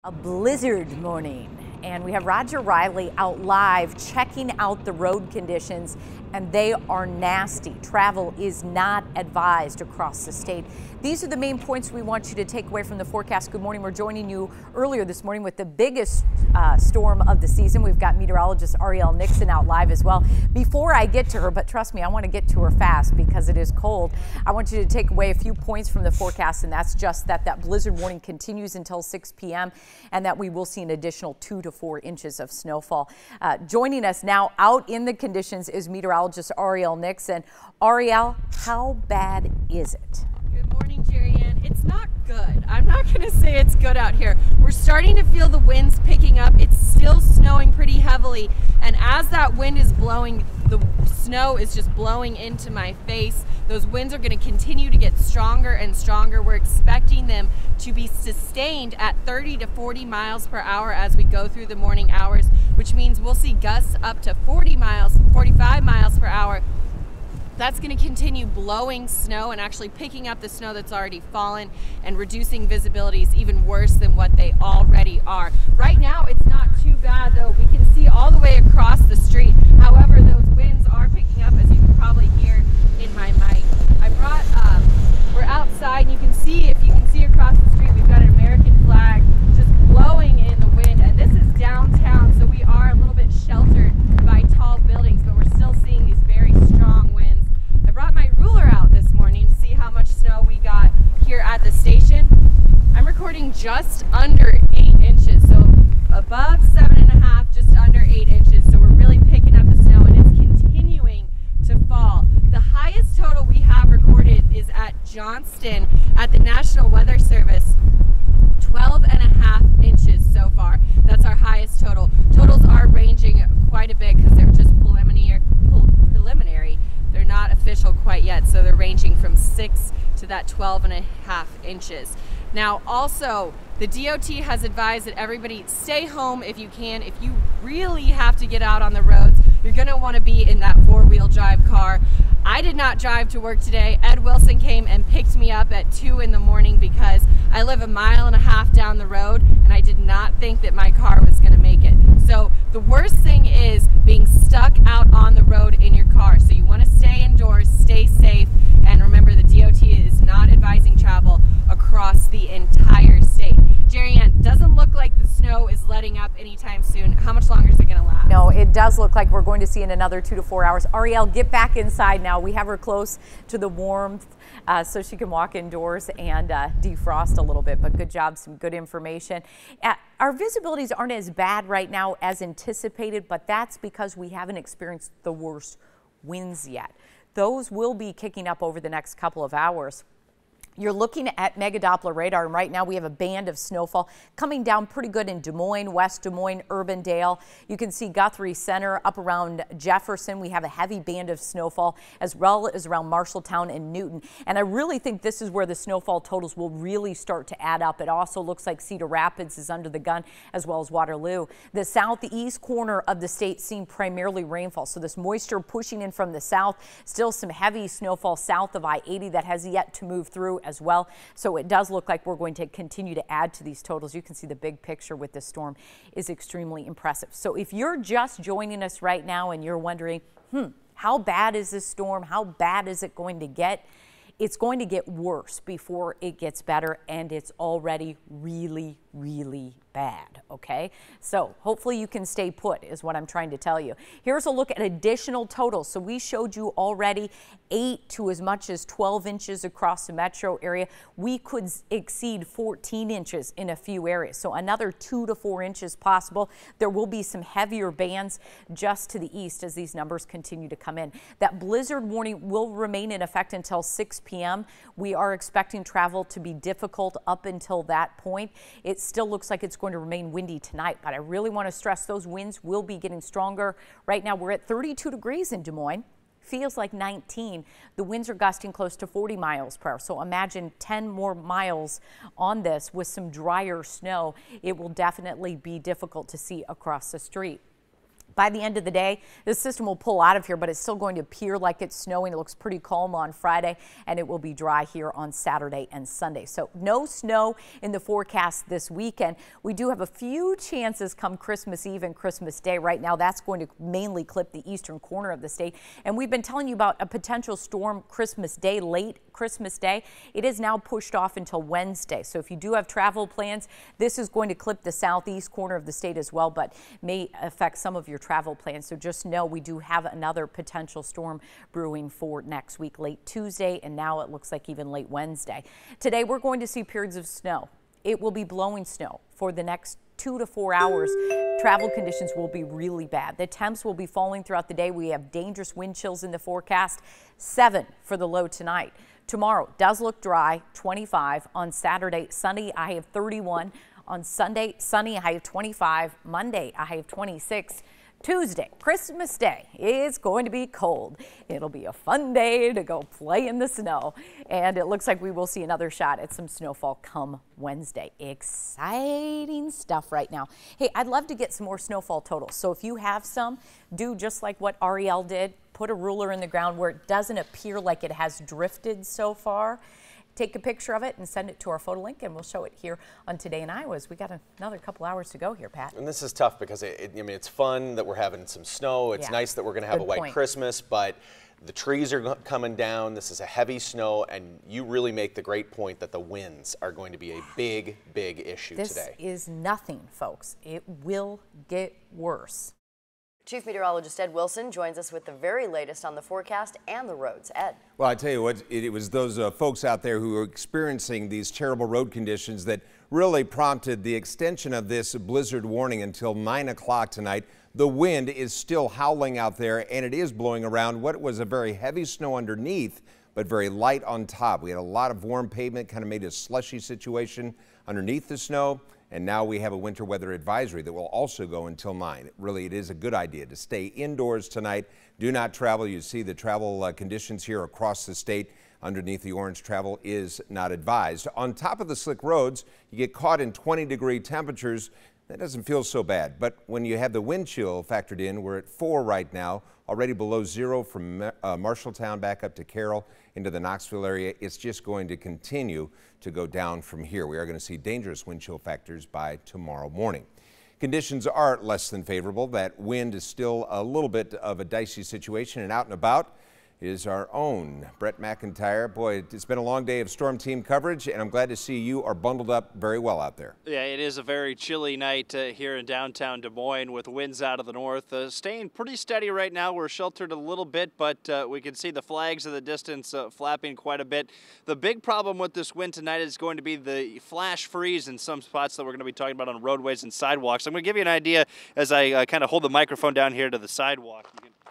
A blizzard morning, and we have Roger Riley out live checking out the road conditions, and they are nasty. Travel is not advised across the state. These are the main points we want you to take away from the forecast. Good morning. We're joining you earlier this morning with the biggest storm of the season. We've got meteorologist Arielle Nixon out live as well. Before I get to her, but trust me, I want to get to her fast because it is cold. I want you to take away a few points from the forecast, and that's just that blizzard warning continues until 6 p.m. and that we will see an additional 2 to 4 inches of snowfall. Joining us now out in the conditions is meteorologist Arielle Nixon. Arielle, how bad is it? Good morning, Jerry Ann. It's not good. I'm not going to say it's good out here. We're starting to feel the winds picking up. It's still snowing pretty heavily, and as that wind is blowing, the snow is just blowing into my face. Those winds are going to continue to get stronger and stronger. We're expecting them to be sustained at 30 to 40 miles per hour as we go through the morning hours, which means we'll see gusts up to 45 miles per hour. That's going to continue blowing snow and actually picking up the snow that's already fallen and reducing visibilities even worse than what they already are. Right now, it's not too bad, though. We can see all the way across the street. However, those winds are picking up, as you can probably hear in my mic. We're outside, and you can see, if you can see across the street, we've got an American flag just blowing in the wind, and this is downtown, so we are a little bit sheltered by tall buildings, but we're still seeing these very strong winds. I brought my ruler out this morning to see how much snow we got here at the station. I'm recording just under 8 inches, so above 7.5, just under 8 inches, so we're really picking up the snow, and it's continuing to fall. The highest total we have recorded is at Johnston at the National Weather Service, 12.5 inches so far. That's our highest total. Totals are ranging quite a bit because they're just preliminary. They're not official quite yet, so they're ranging from 6 to that 12.5 inches. Now, also, the DOT has advised that everybody stay home if you can. If you really have to get out on the roads, you're going to want to be in that four-wheel drive car. I did not drive to work today. Ed Wilson came and picked me up at 2 in the morning because I live 1.5 miles down the road, and I did not think that my car was going to make it. So the worst thing is being stuck out on the road in your car. So you want to stay indoors, stay safe, and remember the DOT is not advising travel across the entire state. Jerry Ann, doesn't look like the snow is letting up anytime soon. How much longer is it going to last? No, it does look like we're going to see in another 2 to 4 hours. Arielle, get back inside now. We have her close to the warmth so she can walk indoors and defrost a little bit, but good job, some good information. Our visibilities aren't as bad right now as anticipated, but that's because we haven't experienced the worst winds yet. Those will be kicking up over the next couple of hours. You're looking at Mega Doppler radar, and right now we have a band of snowfall coming down pretty good in Des Moines, West Des Moines, Urbandale. You can see Guthrie Center up around Jefferson. We have a heavy band of snowfall as well as around Marshalltown and Newton. And I really think this is where the snowfall totals will really start to add up. It also looks like Cedar Rapids is under the gun as well as Waterloo. The southeast corner of the state seeing primarily rainfall. So this moisture pushing in from the south, still some heavy snowfall south of I-80 that has yet to move through as well. So it does look like we're going to continue to add to these totals. You can see the big picture with this storm is extremely impressive. So if you're just joining us right now and you're wondering, how bad is this storm? How bad is it going to get? It's going to get worse before it gets better, and it's already really, really bad, okay? So hopefully you can stay put is what I'm trying to tell you. Here's a look at additional totals. So we showed you already 8 to as much as 12 inches across the metro area. We could exceed 14 inches in a few areas. So another 2 to 4 inches possible. There will be some heavier bands just to the east as these numbers continue to come in. That blizzard warning will remain in effect until 6 p.m. We are expecting travel to be difficult up until that point. It still looks like it's going to remain windy tonight, but I really want to stress those winds will be getting stronger. Right now we're at 32 degrees in Des Moines. Feels like 19. The winds are gusting close to 40 miles per hour. So imagine 10 more miles on this with some drier snow. It will definitely be difficult to see across the street. By the end of the day, the system will pull out of here, but it's still going to appear like it's snowing. It looks pretty calm on Friday, and it will be dry here on Saturday and Sunday. So no snow in the forecast this weekend. We do have a few chances come Christmas Eve and Christmas Day. Right now, that's going to mainly clip the eastern corner of the state. And we've been telling you about a potential storm Christmas Day, late Christmas Day. It is now pushed off until Wednesday. So if you do have travel plans, this is going to clip the southeast corner of the state as well, but may affect some of your travel plans. So just know we do have another potential storm brewing for next week, late Tuesday, and now it looks like even late Wednesday. Today we're going to see periods of snow. It will be blowing snow for the next 2 to 4 hours. Travel conditions will be really bad. The temps will be falling throughout the day. We have dangerous wind chills in the forecast. 7 for the low tonight. Tomorrow does look dry, 25. On Saturday, sunny, a high of 31. On Sunday, sunny, a high of 25. Monday, a high of 26. Tuesday, Christmas Day, is going to be cold. It'll be a fun day to go play in the snow. And it looks like we will see another shot at some snowfall come Wednesday. Exciting stuff right now. Hey, I'd love to get some more snowfall totals. So if you have some, do just like what Ariel did. Put a ruler in the ground where it doesn't appear like it has drifted so far. Take a picture of it and send it to our photo link, and we'll show it here on Today in Iowa. We got another couple hours to go here, Pat. And this is tough because I mean, it's fun that we're having some snow. It's nice that we're going to have a white Christmas, but the trees are coming down. This is a heavy snow, and you really make the great point that the winds are going to be a big, big issue today. This is nothing, folks. It will get worse. Chief Meteorologist Ed Wilson joins us with the very latest on the forecast and the roads. Ed. Well, I tell you what, it was those folks out there who are experiencing these terrible road conditions that really prompted the extension of this blizzard warning until 9 o'clock tonight. The wind is still howling out there, and it is blowing around what was a very heavy snow underneath, but very light on top. We had a lot of warm pavement, kind of made a slushy situation underneath the snow. And now we have a winter weather advisory that will also go until 9. Really, it is a good idea to stay indoors tonight. Do not travel. You see the travel conditions here across the state. Underneath the orange, travel is not advised. On top of the slick roads, you get caught in 20-degree temperatures. That doesn't feel so bad. But when you have the wind chill factored in, we're at 4 right now, already below 0 from Marshalltown back up to Carroll into the Knoxville area. It's just going to continue to go down from here. We are going to see dangerous wind chill factors by tomorrow morning. Conditions are less than favorable. That wind is still a little bit of a dicey situation, and out and about is our own Brett McIntyre. Boy, it's been a long day of Storm Team coverage, and I'm glad to see you are bundled up very well out there. Yeah, it is a very chilly night here in downtown Des Moines with winds out of the north. Staying pretty steady right now. We're sheltered a little bit, but we can see the flags in the distance flapping quite a bit. The big problem with this wind tonight is going to be the flash freeze in some spots that we're going to be talking about on roadways and sidewalks. I'm going to give you an idea as I kind of hold the microphone down here to the sidewalk.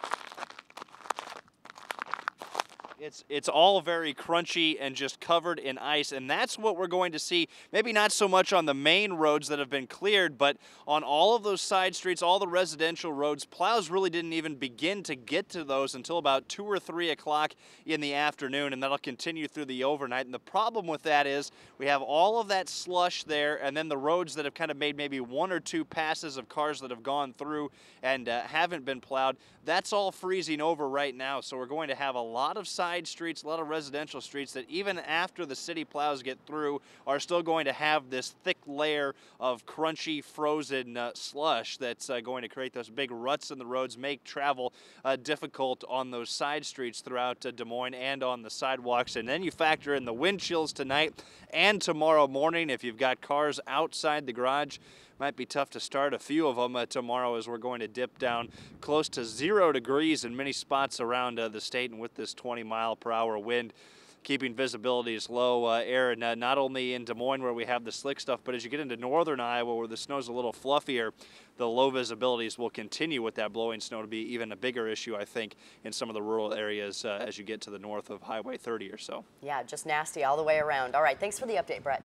It's all very crunchy and just covered in ice, and that's what we're going to see, maybe not so much on the main roads that have been cleared, but on all of those side streets, all the residential roads. Plows really didn't even begin to get to those until about 2 or 3 o'clock in the afternoon, and that'll continue through the overnight. And the problem with that is we have all of that slush there, and then the roads that have kind of made maybe 1 or 2 passes of cars that have gone through and haven't been plowed. That's all freezing over right now, so we're going to have a lot of side streets, a lot of residential streets that even after the city plows get through are still going to have this thick layer of crunchy frozen slush that's going to create those big ruts in the roads, make travel difficult on those side streets throughout Des Moines and on the sidewalks. And then you factor in the wind chills tonight and tomorrow morning. If you've got cars outside the garage, might be tough to start a few of them tomorrow, as we're going to dip down close to 0 degrees in many spots around the state, and with this 20-mile-per-hour wind, keeping visibility as low. Aaron, not only in Des Moines where we have the slick stuff, but as you get into northern Iowa where the snow's a little fluffier, the low visibilities will continue with that blowing snow to be even a bigger issue, I think, in some of the rural areas as you get to the north of Highway 30 or so. Yeah, just nasty all the way around. All right, thanks for the update, Brett.